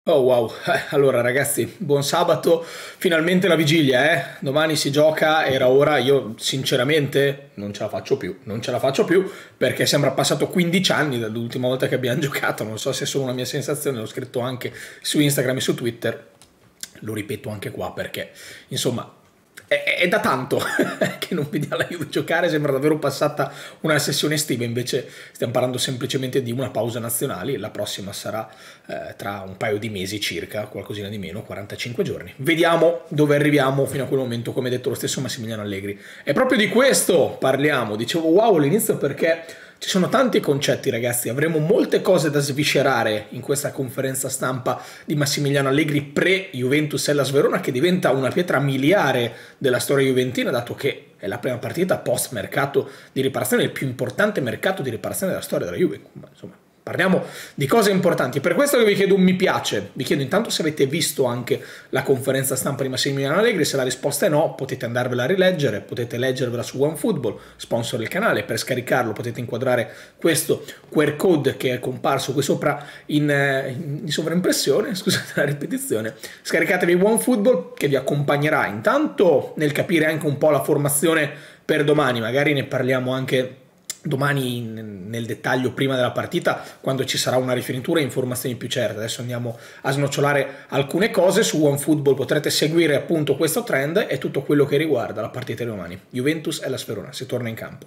Oh wow, allora ragazzi, buon sabato, finalmente la vigilia, Domani si gioca, era ora, io sinceramente non ce la faccio più, non ce la faccio più perché sembra passato 15 anni dall'ultima volta che abbiamo giocato, non so se è solo una mia sensazione, l'ho scritto anche su Instagram e su Twitter, lo ripeto anche qua perché insomma è da tanto che non vediamo la Juve giocare, sembra davvero passata una sessione estiva, invece stiamo parlando semplicemente di una pausa nazionale, la prossima sarà tra un paio di mesi circa, qualcosina di meno, 45 giorni. Vediamo dove arriviamo fino a quel momento, come ha detto lo stesso Massimiliano Allegri. E proprio di questo parliamo, dicevo wow all'inizio perché ci sono tanti concetti, ragazzi. Avremo molte cose da sviscerare in questa conferenza stampa di Massimiliano Allegri pre-Juventus Hellas Verona, che diventa una pietra miliare della storia juventina, dato che è la prima partita post-mercato di riparazione, il più importante mercato di riparazione della storia della Juve. Insomma, parliamo di cose importanti. Per questo che vi chiedo un mi piace. Vi chiedo intanto se avete visto anche la conferenza stampa di Massimiliano Allegri. Se la risposta è no, potete andarvela a rileggere, potete leggervela su OneFootball, sponsor del canale. Per scaricarlo potete inquadrare questo QR code che è comparso qui sopra in sovraimpressione, scusate la ripetizione. Scaricatevi OneFootball che vi accompagnerà intanto nel capire anche un po' la formazione per domani. Magari ne parliamo anche domani nel dettaglio prima della partita, quando ci sarà una rifinitura e informazioni più certe. Adesso andiamo a snocciolare alcune cose. Su OneFootball potrete seguire appunto questo trend e tutto quello che riguarda la partita di domani. Juventus e la Verona, si torna in campo.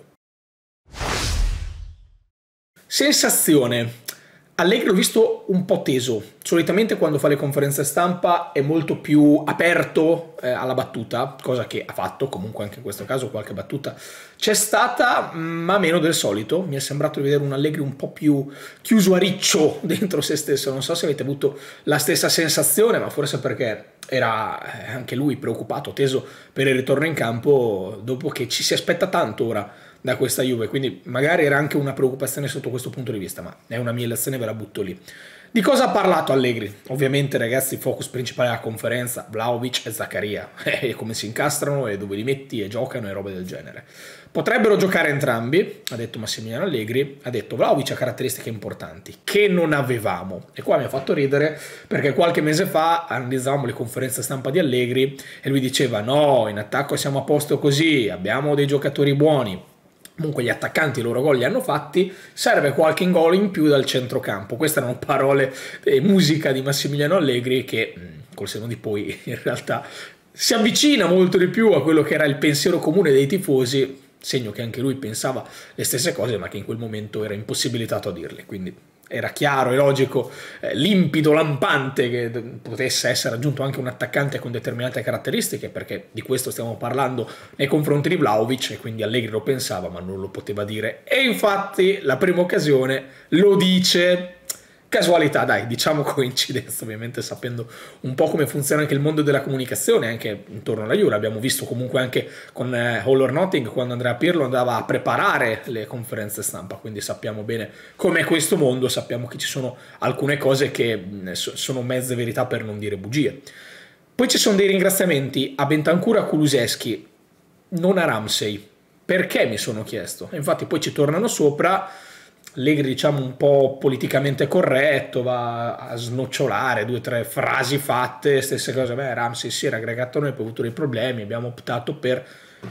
Sensazione. Allegri l'ho visto un po' teso. Solitamente quando fa le conferenze stampa è molto più aperto alla battuta, cosa che ha fatto, comunque anche in questo caso qualche battuta c'è stata, ma meno del solito. Mi è sembrato di vedere un Allegri un po' più chiuso a riccio dentro se stesso. Non so se avete avuto la stessa sensazione, ma forse perché era anche lui preoccupato, teso per il ritorno in campo, dopo che ci si aspetta tanto ora da questa Juve, quindi magari era anche una preoccupazione sotto questo punto di vista, ma è una mia elezione, ve la butto lì. Di cosa ha parlato Allegri? Ovviamente, ragazzi, il focus principale della conferenza, Vlahovic e Zaccaria, e come si incastrano e dove li metti e giocano e robe del genere. Potrebbero giocare entrambi, ha detto Massimiliano Allegri, ha detto Vlahovic ha caratteristiche importanti, che non avevamo. E qua mi ha fatto ridere, perché qualche mese fa analizzavamo le conferenze stampa di Allegri e lui diceva no, in attacco siamo a posto così, abbiamo dei giocatori buoni, comunque gli attaccanti i loro gol li hanno fatti, serve qualche gol in più dal centrocampo. Queste erano parole e musica di Massimiliano Allegri che col senno di poi in realtà si avvicina molto di più a quello che era il pensiero comune dei tifosi, segno che anche lui pensava le stesse cose ma che in quel momento era impossibilitato a dirle, quindi era chiaro e logico, limpido, lampante che potesse essere aggiunto anche un attaccante con determinate caratteristiche, perché di questo stiamo parlando nei confronti di Vlahovic, e quindi Allegri lo pensava ma non lo poteva dire, e infatti la prima occasione lo dice. Casualità, dai, diciamo coincidenza, ovviamente sapendo un po' come funziona anche il mondo della comunicazione, anche intorno alla Juve. L'abbiamo visto comunque anche con All or Nothing, quando Andrea Pirlo andava a preparare le conferenze stampa, quindi sappiamo bene com'è questo mondo, sappiamo che ci sono alcune cose che sono mezze verità per non dire bugie. Poi ci sono dei ringraziamenti a Bentancur e a Kulusevski, non a Ramsey. Perché mi sono chiesto? Infatti poi ci tornano sopra. Allegri, diciamo un po' politicamente corretto, va a snocciolare due o tre frasi fatte, stesse cose. Beh, Ramsey si era aggregato a noi, poi ha avuto dei problemi, abbiamo optato per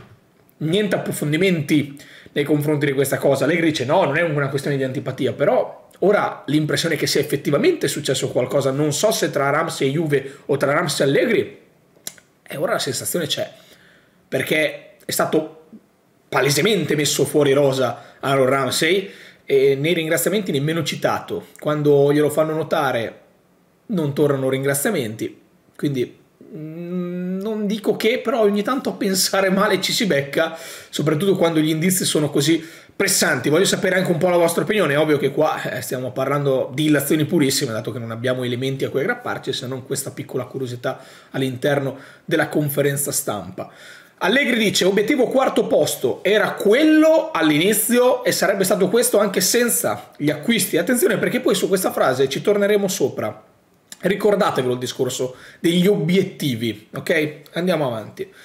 niente approfondimenti nei confronti di questa cosa. Allegri dice no, non è una questione di antipatia, però ora l'impressione è che sia effettivamente successo qualcosa, non so se tra Ramsey e Juve o tra Ramsey e Allegri, e ora la sensazione c'è, perché è stato palesemente messo fuori rosa Aaron Ramsey, e nei ringraziamenti nemmeno citato. Quando glielo fanno notare non tornano ringraziamenti, quindi non dico che, però ogni tanto a pensare male ci si becca, soprattutto quando gli indizi sono così pressanti. Voglio sapere anche un po' la vostra opinione. È ovvio che qua stiamo parlando di illazioni purissime, dato che non abbiamo elementi a cui aggrapparci, se non questa piccola curiosità all'interno della conferenza stampa. Allegri dice obiettivo quarto posto, era quello all'inizio e sarebbe stato questo anche senza gli acquisti. Attenzione, perché poi su questa frase ci torneremo sopra. Ricordatevelo il discorso degli obiettivi, ok? Andiamo avanti.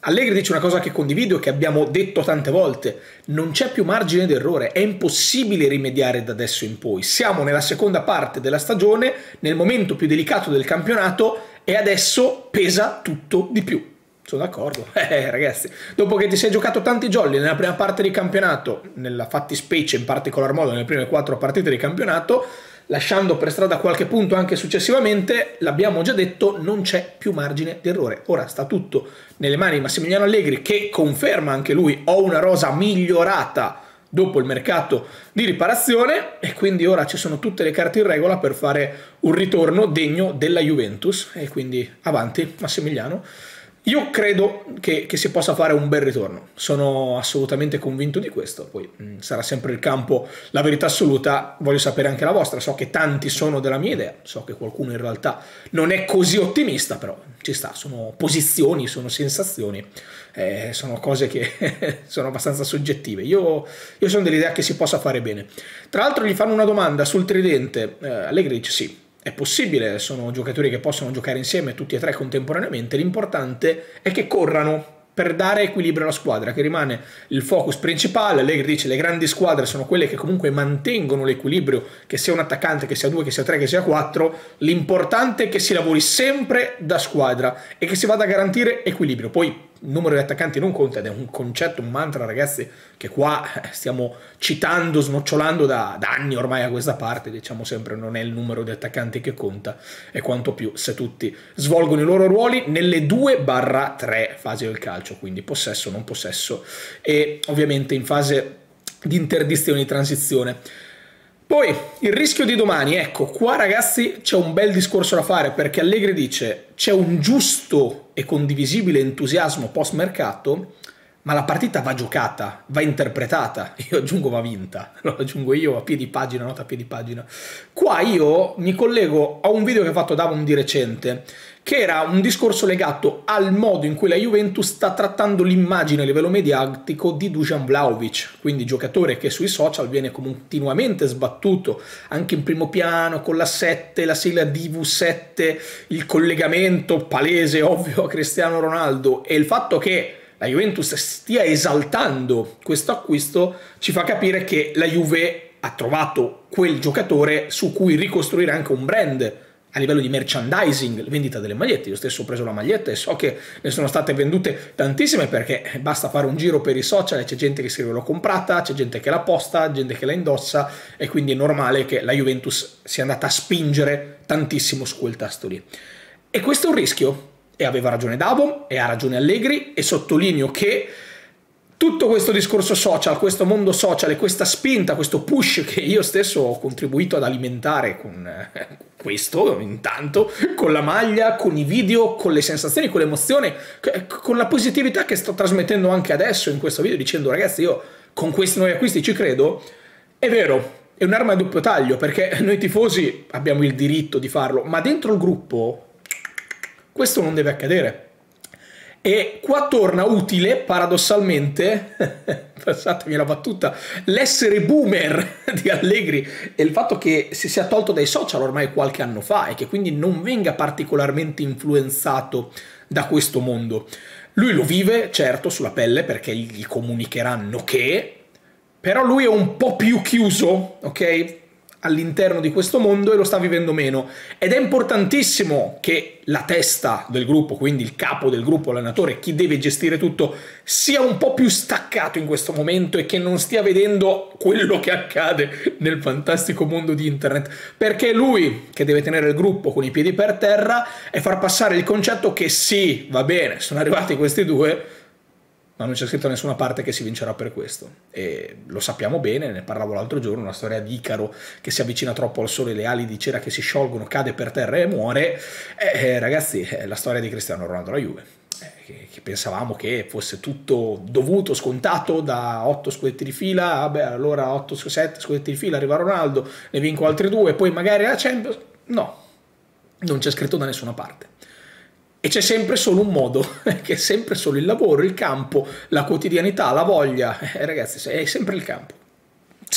Allegri dice una cosa che condivido e che abbiamo detto tante volte: non c'è più margine d'errore, è impossibile rimediare da adesso in poi. Siamo nella seconda parte della stagione, nel momento più delicato del campionato, e adesso pesa tutto di più. Sono d'accordo, ragazzi, dopo che ti sei giocato tanti jolly nella prima parte di campionato, nella fattispecie in particolar modo nelle prime 4 partite di campionato, lasciando per strada qualche punto anche successivamente, l'abbiamo già detto, non c'è più margine di errore. Ora sta tutto nelle mani di Massimiliano Allegri, che conferma anche lui: ho una rosa migliorata dopo il mercato di riparazione, e quindi ora ci sono tutte le carte in regola per fare un ritorno degno della Juventus, e quindi avanti Massimiliano. Io credo che si possa fare un bel ritorno, sono assolutamente convinto di questo. Poi sarà sempre il campo la verità assoluta, voglio sapere anche la vostra. So che tanti sono della mia idea, so che qualcuno in realtà non è così ottimista, però ci sta, sono posizioni, sono sensazioni, sono cose che sono abbastanza soggettive. Io sono dell'idea che si possa fare bene. Tra l'altro gli fanno una domanda sul tridente, Allegri dice sì, è possibile, sono giocatori che possono giocare insieme tutti e 3 contemporaneamente, l'importante è che corrano per dare equilibrio alla squadra, che rimane il focus principale. Allegri dice: le grandi squadre sono quelle che comunque mantengono l'equilibrio, che sia un attaccante, che sia 2, che sia 3, che sia 4, l'importante è che si lavori sempre da squadra e che si vada a garantire equilibrio. Poi il numero di attaccanti non conta, ed è un concetto, un mantra, ragazzi, che qua stiamo citando, snocciolando da anni ormai a questa parte. Diciamo sempre: non è il numero di attaccanti che conta, è quanto più se tutti svolgono i loro ruoli nelle 2/3 fasi del calcio, quindi possesso, non possesso, e ovviamente in fase di interdizione, di transizione. Poi il rischio di domani, ecco qua ragazzi c'è un bel discorso da fare, perché Allegri dice: c'è un giusto e condivisibile entusiasmo post mercato, ma la partita va giocata, va interpretata. Io aggiungo va vinta, lo aggiungo io a piedi pagina, nota a piedi pagina. Qua io mi collego a un video che ha fatto Davon di recente, che era un discorso legato al modo in cui la Juventus sta trattando l'immagine a livello mediatico di Dusan Vlahovic, quindi giocatore che sui social viene continuamente sbattuto, anche in primo piano, con la 7, la sigla DV7, il collegamento palese, ovvio, a Cristiano Ronaldo, e il fatto che la Juventus stia esaltando questo acquisto ci fa capire che la Juve ha trovato quel giocatore su cui ricostruire anche un brand a livello di merchandising, vendita delle magliette. Io stesso ho preso la maglietta e so che ne sono state vendute tantissime, perché basta fare un giro per i social e c'è gente che scrive l'ho comprata, c'è gente che la posta, gente che la indossa, e quindi è normale che la Juventus sia andata a spingere tantissimo su quel tasto lì. E questo è un rischio, e aveva ragione Davon e ha ragione Allegri, e sottolineo che tutto questo discorso social, questo mondo social e questa spinta, questo push che io stesso ho contribuito ad alimentare con questo, intanto, con la maglia, con i video, con le sensazioni, con l'emozione, con la positività che sto trasmettendo anche adesso in questo video, dicendo: ragazzi, io con questi nuovi acquisti ci credo, è vero, è un'arma a doppio taglio, perché noi tifosi abbiamo il diritto di farlo, ma dentro il gruppo questo non deve accadere. E qua torna utile, paradossalmente, passatemi la battuta, l'essere boomer di Allegri, e il fatto che si sia tolto dai social ormai qualche anno fa e che quindi non venga particolarmente influenzato da questo mondo. Lui lo vive, certo, sulla pelle, perché gli comunicheranno che, però lui è un po' più chiuso, ok? All'interno di questo mondo, e lo sta vivendo meno, ed è importantissimo che la testa del gruppo, quindi il capo del gruppo, l'allenatore, chi deve gestire tutto, sia un po' più staccato in questo momento e che non stia vedendo quello che accade nel fantastico mondo di internet, perché è lui che deve tenere il gruppo con i piedi per terra e far passare il concetto che sì, va bene, sono arrivati questi due, ma non c'è scritto da nessuna parte che si vincerà per questo, e lo sappiamo bene. Ne parlavo l'altro giorno, una storia di Icaro che si avvicina troppo al sole, le ali di cera che si sciolgono, cade per terra e muore. Ragazzi, è la storia di Cristiano Ronaldo alla Juve, che pensavamo che fosse tutto dovuto, scontato, da 8 scudetti di fila, vabbè, allora 8-7 scudetti di fila, arriva Ronaldo, ne vinco altri 2, poi magari la Champions. No, non c'è scritto da nessuna parte. E c'è sempre solo un modo, che è sempre solo il lavoro, il campo, la quotidianità, la voglia. Ragazzi, è sempre il campo.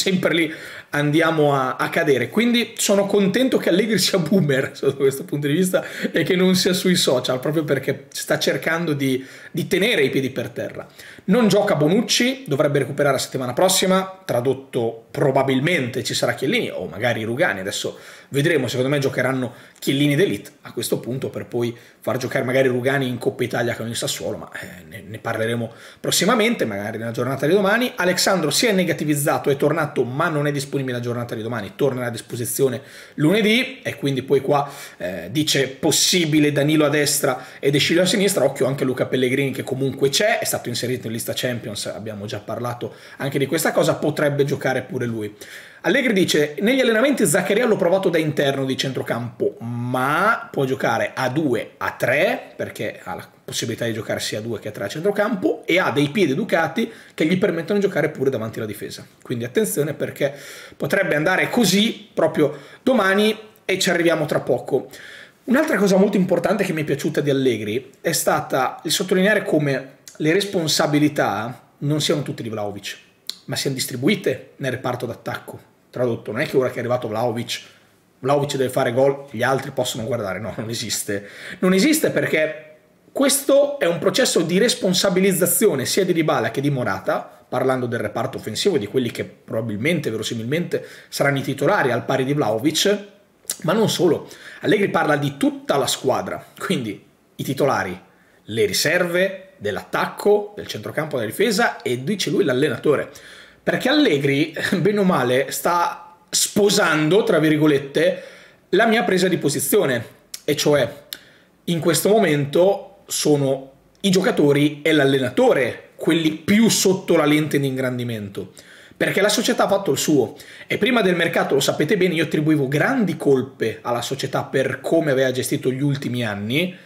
sempre lì andiamo a cadere. Quindi sono contento che Allegri sia boomer sotto questo punto di vista e che non sia sui social, proprio perché sta cercando di tenere i piedi per terra. Non gioca Bonucci, dovrebbe recuperare la settimana prossima, tradotto probabilmente ci sarà Chiellini o magari Rugani, adesso vedremo, secondo me giocheranno Chiellini d'Elite a questo punto per poi far giocare magari Rugani in Coppa Italia con il Sassuolo, ma ne parleremo prossimamente, magari nella giornata di domani. Alexandro si è negativizzato, è tornato ma non è disponibile la giornata di domani, torna a disposizione lunedì e quindi poi qua dice possibile Danilo a destra e De Sciglio a sinistra, occhio anche Luca Pellegrini che comunque c'è, è stato inserito in lista Champions, abbiamo già parlato anche di questa cosa, potrebbe giocare pure lui. Allegri dice, negli allenamenti Zaccaria l'ho provato da interno di centrocampo, ma può giocare a 2, a 3, perché ha la possibilità di giocare sia a 2 che a 3 a centrocampo, e ha dei piedi educati che gli permettono di giocare pure davanti alla difesa. Quindi attenzione perché potrebbe andare così proprio domani e ci arriviamo tra poco. Un'altra cosa molto importante che mi è piaciuta di Allegri è stata il sottolineare come le responsabilità non siano tutte di Vlahovic, ma siano distribuite nel reparto d'attacco. Tradotto, non è che ora che è arrivato Vlahovic deve fare gol, gli altri possono guardare, no, non esiste. Non esiste perché questo è un processo di responsabilizzazione sia di Dybala che di Morata, parlando del reparto offensivo, di quelli che probabilmente, verosimilmente, saranno i titolari al pari di Vlahovic, ma non solo. Allegri parla di tutta la squadra, quindi i titolari, le riserve dell'attacco, del centrocampo, della difesa e dice lui l'allenatore. Perché Allegri, bene o male, sta sposando, tra virgolette, la mia presa di posizione. E cioè, in questo momento sono i giocatori e l'allenatore quelli più sotto la lente di ingrandimento. Perché la società ha fatto il suo. E prima del mercato, lo sapete bene, io attribuivo grandi colpe alla società per come aveva gestito gli ultimi anni.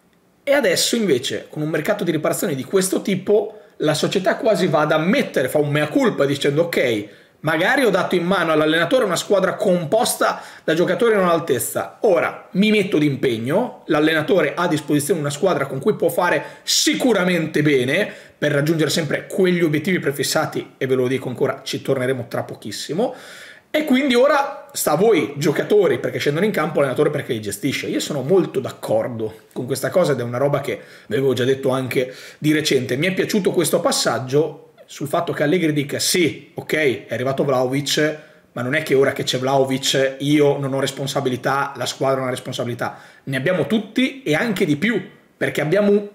E adesso, invece, con un mercato di riparazione di questo tipo, la società quasi va ad ammettere, fa un mea culpa dicendo ok, magari ho dato in mano all'allenatore una squadra composta da giocatori non all'altezza, ora mi metto d'impegno, l'allenatore ha a disposizione una squadra con cui può fare sicuramente bene per raggiungere sempre quegli obiettivi prefissati e ve lo dico ancora, ci torneremo tra pochissimo. E quindi ora sta a voi giocatori perché scendono in campo, allenatore perché li gestisce. Io sono molto d'accordo con questa cosa ed è una roba che vi avevo già detto anche di recente. Mi è piaciuto questo passaggio sul fatto che Allegri dica sì, ok, è arrivato Vlahovic, ma non è che ora che c'è Vlahovic io non ho responsabilità, la squadra non ha responsabilità. Ne abbiamo tutti e anche di più, perché abbiamo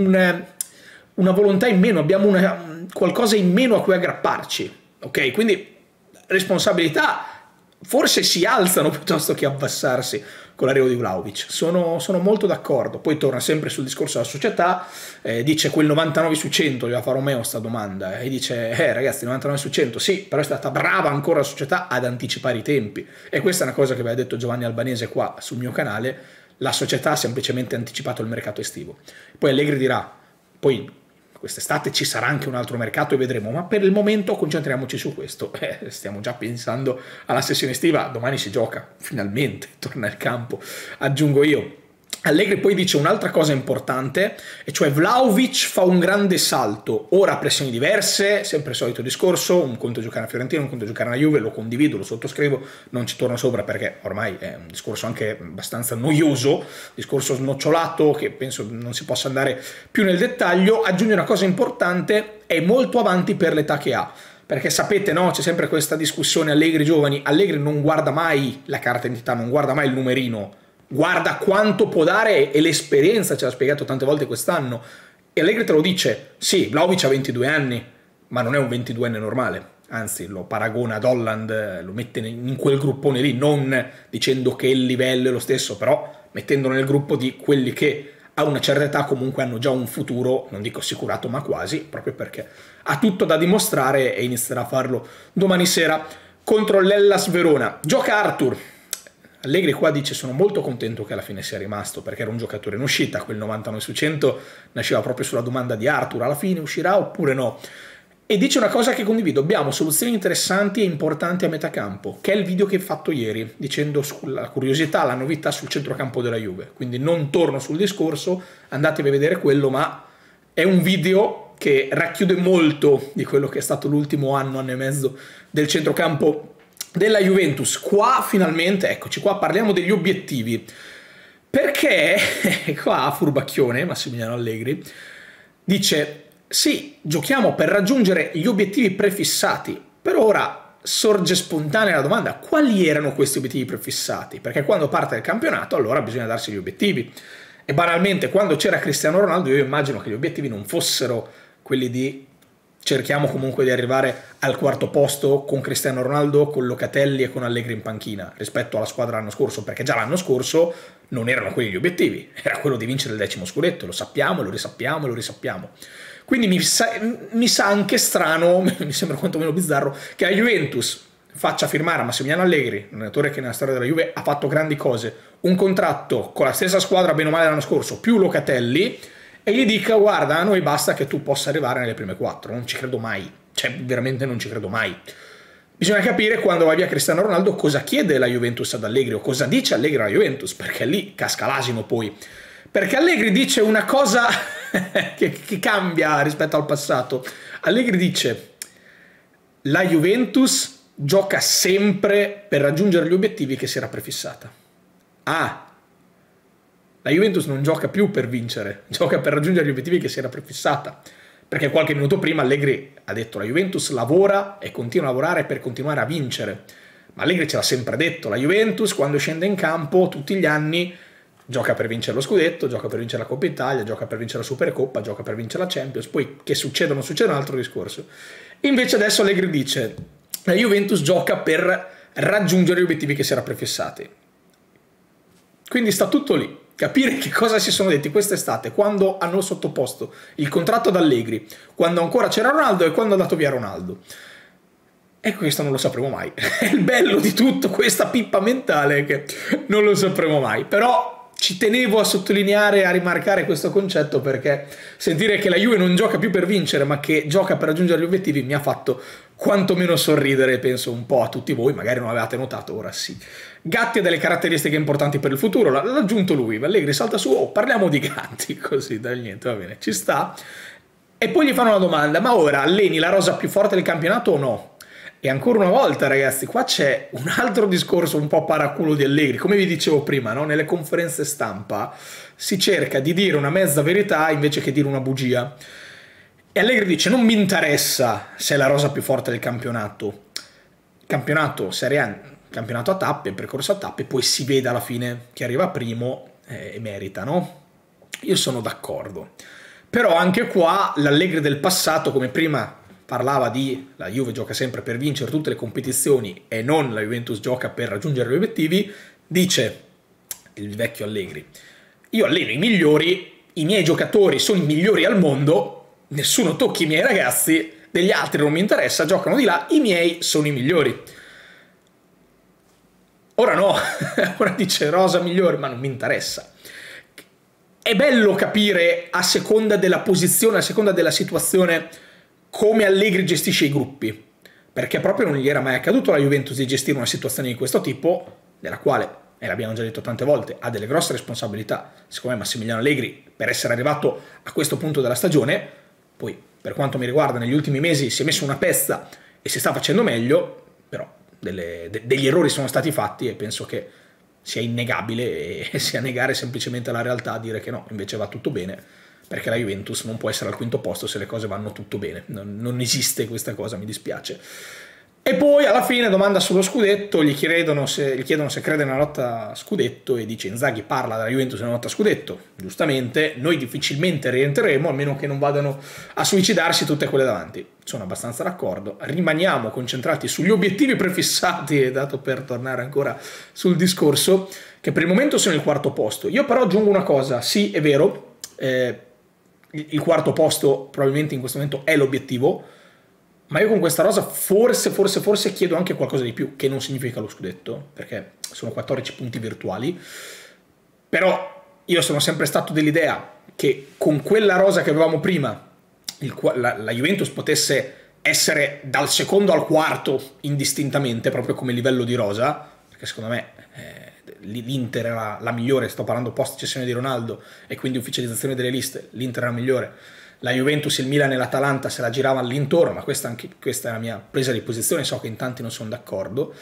una volontà in meno, abbiamo qualcosa in meno a cui aggrapparci, ok? Quindi responsabilità forse si alzano piuttosto che abbassarsi con l'arrivo di Vlahovic. Sono molto d'accordo. Poi torna sempre sul discorso della società, dice quel 99 su 100, gli va a fare Romeo sta domanda, e dice ragazzi 99 su 100 sì, però è stata brava ancora la società ad anticipare i tempi, e questa è una cosa che aveva detto Giovanni Albanese qua sul mio canale, la società ha semplicemente anticipato il mercato estivo. Poi Allegri dirà, poi quest'estate ci sarà anche un altro mercato e vedremo, ma per il momento concentriamoci su questo. Stiamo già pensando alla sessione estiva, domani si gioca, finalmente torna al campo, aggiungo io. Allegri poi dice un'altra cosa importante, e cioè Vlahovic fa un grande salto, ora pressioni diverse, sempre il solito discorso, un conto giocare a Fiorentina, un conto giocare a Juve, lo condivido, lo sottoscrivo, non ci torno sopra perché ormai è un discorso anche abbastanza noioso, discorso snocciolato che penso non si possa andare più nel dettaglio. Aggiunge una cosa importante, è molto avanti per l'età che ha. Perché sapete, no? C'è sempre questa discussione Allegri giovani, Allegri non guarda mai la carta d'identità, non guarda mai il numerino, guarda quanto può dare e l'esperienza, ce l'ha spiegato tante volte quest'anno. E Allegri te lo dice, sì, Vlahovic ha 22 anni, ma non è un 22enne normale. Anzi, lo paragona ad Holland, lo mette in quel gruppone lì, non dicendo che il livello è lo stesso, però mettendolo nel gruppo di quelli che a una certa età comunque hanno già un futuro, non dico assicurato, ma quasi, proprio perché ha tutto da dimostrare e inizierà a farlo domani sera contro l'Hellas Verona. Gioca Arthur. Allegri qua dice sono molto contento che alla fine sia rimasto perché era un giocatore in uscita, quel 99 su 100 nasceva proprio sulla domanda di Arthur, alla fine uscirà oppure no? E dice una cosa che condivido, abbiamo soluzioni interessanti e importanti a metà campo, che è il video che ho fatto ieri, dicendo sulla curiosità, la novità sul centrocampo della Juve, quindi non torno sul discorso, andatevi a vedere quello, ma è un video che racchiude molto di quello che è stato l'ultimo anno e mezzo del centrocampo della Juventus. Qua finalmente, eccoci qua, parliamo degli obiettivi. Perché qua furbacchione Massimiliano Allegri dice sì, giochiamo per raggiungere gli obiettivi prefissati, per ora sorge spontanea la domanda: quali erano questi obiettivi prefissati? Perché quando parte il campionato allora bisogna darsi gli obiettivi, e banalmente quando c'era Cristiano Ronaldo io immagino che gli obiettivi non fossero quelli di cerchiamo comunque di arrivare al quarto posto con Cristiano Ronaldo, con Locatelli e con Allegri in panchina rispetto alla squadra l'anno scorso, perché già l'anno scorso non erano quelli gli obiettivi, era quello di vincere il 10° scudetto, lo sappiamo, lo risappiamo, lo risappiamo. Quindi mi sa anche strano, mi sembra quantomeno bizzarro, che la Juventus faccia firmare a Massimiliano Allegri, un allenatore che nella storia della Juve ha fatto grandi cose, un contratto con la stessa squadra bene o male l'anno scorso, più Locatelli, e gli dica guarda, a noi basta che tu possa arrivare nelle prime 4, non ci credo mai, cioè veramente non ci credo mai. Bisogna capire quando va via Cristiano Ronaldo cosa chiede la Juventus ad Allegri o cosa dice Allegri alla Juventus, perché lì casca l'asino poi. Perché Allegri dice una cosa che cambia rispetto al passato. Allegri dice la Juventus gioca sempre per raggiungere gli obiettivi che si era prefissata. Ah, la Juventus non gioca più per vincere, gioca per raggiungere gli obiettivi che si era prefissata. Perché qualche minuto prima Allegri ha detto la Juventus lavora e continua a lavorare per continuare a vincere. Ma Allegri ce l'ha sempre detto, la Juventus quando scende in campo tutti gli anni gioca per vincere lo scudetto, gioca per vincere la Coppa Italia, gioca per vincere la Supercoppa, gioca per vincere la Champions, poi che succeda o non succeda è un altro discorso. Invece adesso Allegri dice la Juventus gioca per raggiungere gli obiettivi che si era prefissati. Quindi sta tutto lì. Capire che cosa si sono detti quest'estate, quando hanno sottoposto il contratto ad Allegri, quando ancora c'era Ronaldo e quando è andato via Ronaldo. E questo non lo sapremo mai. È il bello di tutto, questa pippa mentale, che non lo sapremo mai. Però ci tenevo a sottolineare e a rimarcare questo concetto, perché sentire che la Juve non gioca più per vincere, ma che gioca per raggiungere gli obiettivi, mi ha fatto quantomeno sorridere, penso un po' a tutti voi, magari non avevate notato, ora sì. Gatti ha delle caratteristiche importanti per il futuro, l'ha aggiunto lui, Allegri salta su, oh, parliamo di Gatti, così, dai, niente, va bene, ci sta. E poi gli fanno una domanda, ma ora alleni la rosa più forte del campionato o no? E ancora una volta, ragazzi, qua c'è un altro discorso un po' paraculo di Allegri. Come vi dicevo prima, no? Nelle conferenze stampa si cerca di dire una mezza verità invece che dire una bugia. E Allegri dice, non mi interessa se è la rosa più forte del campionato. Campionato Serie A, campionato a tappe, percorso a tappe, poi si vede alla fine chi arriva primo e merita, no? Io sono d'accordo. Però anche qua l'Allegri del passato, come prima parlava di la Juve gioca sempre per vincere tutte le competizioni e non la Juventus gioca per raggiungere gli obiettivi, dice il vecchio Allegri, io alleno i migliori, i miei giocatori sono i migliori al mondo, nessuno tocchi i miei ragazzi, degli altri non mi interessa, giocano di là, i miei sono i migliori. Ora no, ora dice rosa migliore, ma non mi interessa. È bello capire a seconda della posizione, a seconda della situazione, come Allegri gestisce i gruppi, perché proprio non gli era mai accaduto alla Juventus di gestire una situazione di questo tipo, della quale, e l'abbiamo già detto tante volte, ha delle grosse responsabilità. Secondo me Massimiliano Allegri, per essere arrivato a questo punto della stagione, poi per quanto mi riguarda negli ultimi mesi si è messo una pezza e si sta facendo meglio, però degli errori sono stati fatti e penso che sia innegabile e sia negare semplicemente la realtà, dire che no, invece va tutto bene, perché la Juventus non può essere al quinto posto se le cose vanno tutto bene, non esiste questa cosa, mi dispiace. E poi alla fine domanda sullo scudetto, gli chiedono se crede nella lotta scudetto e dice Inzaghi parla della Juventus nella lotta scudetto, giustamente, noi difficilmente rientreremo, almeno che non vadano a suicidarsi tutte quelle davanti. Sono abbastanza d'accordo, rimaniamo concentrati sugli obiettivi prefissati, dato per tornare ancora sul discorso, che per il momento sono il quarto posto. Io però aggiungo una cosa, sì è vero, il quarto posto probabilmente in questo momento è l'obiettivo, ma io con questa rosa forse chiedo anche qualcosa di più, che non significa lo scudetto, perché sono 14 punti virtuali, però io sono sempre stato dell'idea che con quella rosa che avevamo prima la Juventus potesse essere dal secondo al quarto indistintamente, proprio come livello di rosa, perché secondo me l'Inter era la migliore, sto parlando post cessione di Ronaldo e quindi ufficializzazione delle liste, l'Inter era la migliore, la Juventus, il Milan e l'Atalanta se la giravano all'intorno, ma questa è la mia presa di posizione, so che in tanti non sono d'accordo.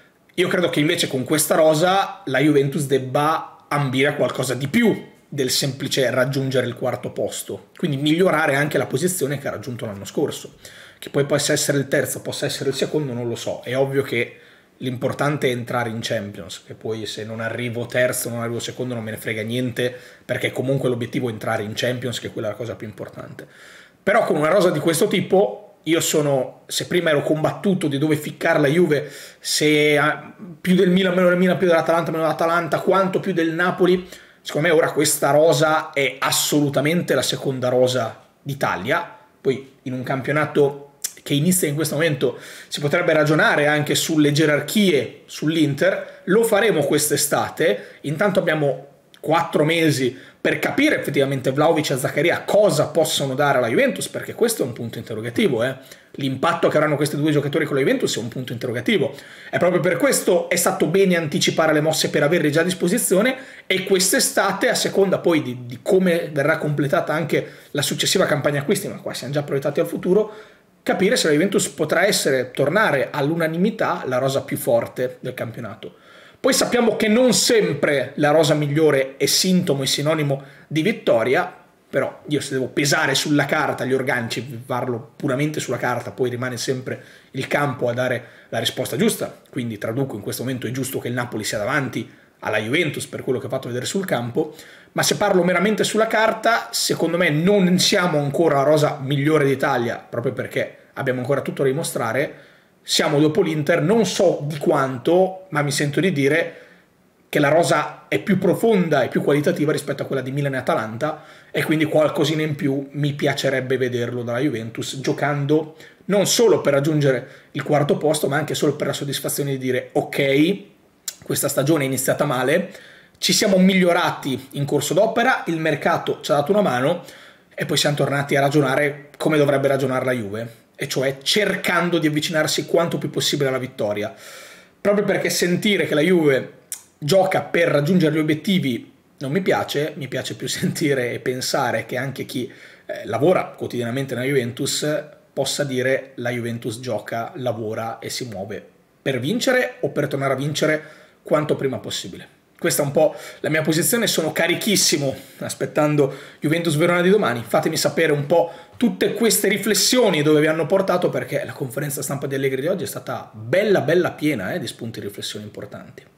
Io credo che invece con questa rosa la Juventus debba ambire a qualcosa di più del semplice raggiungere il quarto posto, quindi migliorare anche la posizione che ha raggiunto l'anno scorso, che poi possa essere il terzo, possa essere il secondo, non lo so. È ovvio che l'importante è entrare in Champions, che poi se non arrivo terzo, non arrivo secondo, non me ne frega niente, perché comunque l'obiettivo è entrare in Champions, che è quella la cosa più importante. Però con una rosa di questo tipo, io sono, se prima ero combattuto di dove ficcare la Juve, se più del Milan, meno del Milan, più dell'Atalanta, meno dell'Atalanta, quanto più del Napoli, secondo me ora questa rosa è assolutamente la seconda rosa d'Italia. Poi in un campionato che inizia in questo momento si potrebbe ragionare anche sulle gerarchie sull'Inter, lo faremo quest'estate, intanto abbiamo 4 mesi per capire effettivamente Vlahovic e Zaccaria cosa possono dare alla Juventus, perché questo è un punto interrogativo, l'impatto che avranno questi due giocatori con la Juventus è un punto interrogativo, e proprio per questo è stato bene anticipare le mosse per averle già a disposizione, e quest'estate, a seconda poi di come verrà completata anche la successiva campagna acquisti, ma qua siamo già proiettati al futuro, capire se la Juventus potrà tornare all'unanimità la rosa più forte del campionato. Poi sappiamo che non sempre la rosa migliore è sintomo e sinonimo di vittoria, però io se devo pesare sulla carta gli organici, parlo puramente sulla carta, poi rimane sempre il campo a dare la risposta giusta, quindi traduco, in questo momento è giusto che il Napoli sia davanti alla Juventus per quello che ha fatto vedere sul campo, ma se parlo meramente sulla carta, secondo me non siamo ancora la rosa migliore d'Italia, proprio perché abbiamo ancora tutto da dimostrare. Siamo dopo l'Inter, non so di quanto, ma mi sento di dire che la rosa è più profonda e più qualitativa rispetto a quella di Milan e Atalanta, e quindi qualcosina in più mi piacerebbe vederlo dalla Juventus, giocando non solo per raggiungere il quarto posto, ma anche solo per la soddisfazione di dire ok, questa stagione è iniziata male, ci siamo migliorati in corso d'opera, il mercato ci ha dato una mano e poi siamo tornati a ragionare come dovrebbe ragionare la Juve, e cioè cercando di avvicinarsi quanto più possibile alla vittoria, proprio perché sentire che la Juve gioca per raggiungere gli obiettivi non mi piace più sentire e pensare che anche chi lavora quotidianamente nella Juventus possa dire la Juventus gioca, lavora e si muove per vincere o per tornare a vincere quanto prima possibile. Questa è un po' la mia posizione, sono carichissimo aspettando Juventus Verona di domani. Fatemi sapere un po' tutte queste riflessioni dove vi hanno portato, perché la conferenza stampa di Allegri di oggi è stata bella piena di spunti e riflessioni importanti.